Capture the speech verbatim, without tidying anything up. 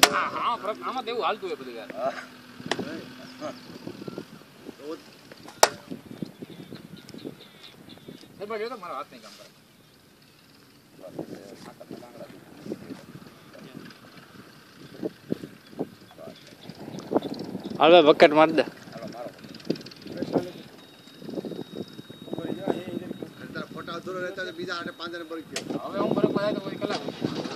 હા હા આમાં તો એવું હાલતું હોય બધું યાર. એ બાજુ તો મારો હાથ નહીં કામ કરે. હાલ બકેટ માર દે. ફોટા દૂર રહેતા બીજા આઠ પાંચ નંબર હવે હું બરોબર તો કોઈ કલાક